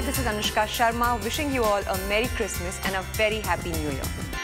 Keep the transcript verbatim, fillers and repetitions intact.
Hi, this is Anushka Sharma wishing you all a Merry Christmas and a very Happy New Year.